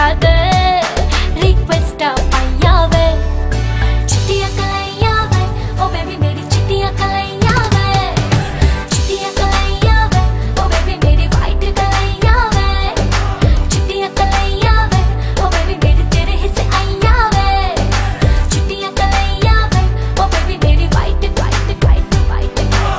दे request आया वे चिट्टियां कलैया वे ओ बेबी मेरी चिट्टियां कलैया वे चिट्टियां कलैया वे ओ बेबी मेरी वाइट कलैया वे चिट्टियां कलैया वे ओ बेबी मेरी तेरे हिस्से आया वे चिट्टियां कलैया वे ओ बेबी मेरी white white white white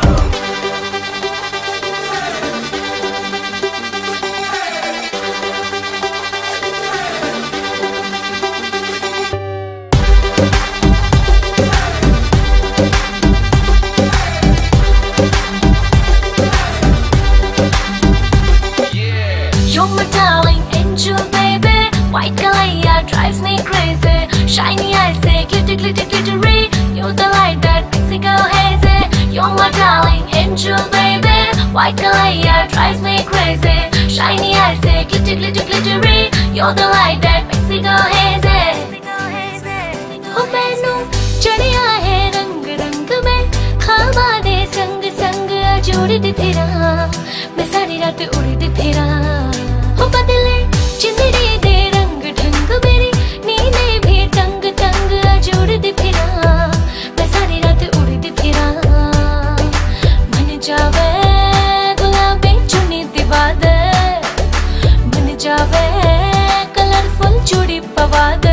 You're my darling angel, baby. White Galaya drives me crazy. Shiny eyes say glitter, glitter, glittery. You're the light that makes me go hazy. You're my darling angel, baby. White Galaya drives me crazy. Shiny eyes say glitter, glitter, glittery. You're the light that makes me go hazy. Oh, मैनू चढ़िया है रंग रंग में खाबा दे संग संग जोड़दी फिरा मैं सारी रात उड़दी फिरा हो बदले जिंदड़ी दे रंग ढंग मेरी नींदे भी तंग तंग जोड़दी फिरा मैं सारी रात उड़दी फिरा मन जावे गुलाबी चुन्नी दिवा दे मन जावे कलरफुल चूड़ी पवा दे